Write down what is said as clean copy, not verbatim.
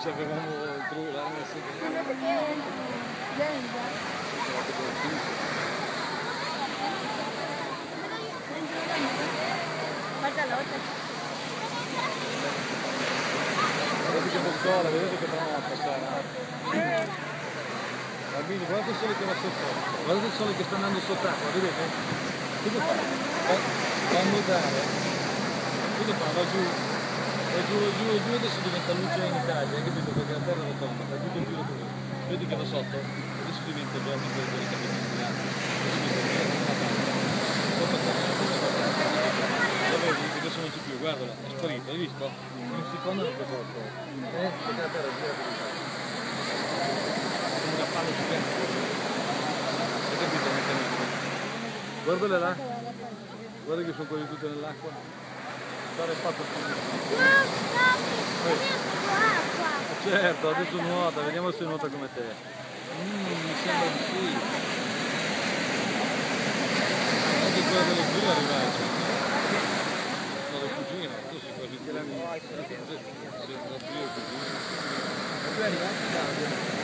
ci avevamo la messa Ma perché guarda l'altra. Vedete che boccola, vedete che brava a passare. Bambini, guardate il sole che va sotto, guardate il sole che sta andando sott'acqua, vedete? Cosa fa? Va a nuotare, cosa fa? Va giù, adesso diventa luce in Italia, hai capito? Perché la terra è rotonda, fa tutto il giro così. Vedi che va sotto? Adesso diventa giorno per i capelli stirati. Lo vedi? Che adesso non c'è più, guardala, è sparito, hai visto? In un secondo non può sotto. Perché la terra è gira così. Una palla gigante. Hai capito il meccanismo? Guardale là. Guarda che sono quelli tutti nell'acqua. Fare fatto certo, adesso nuota, vediamo se nuota come te. Mi sembra di sì. Anche quella dello zio arriva, no, del cugino, tu sei quasi della mia. Sì, da zio e cugino. Ma tu arrivati da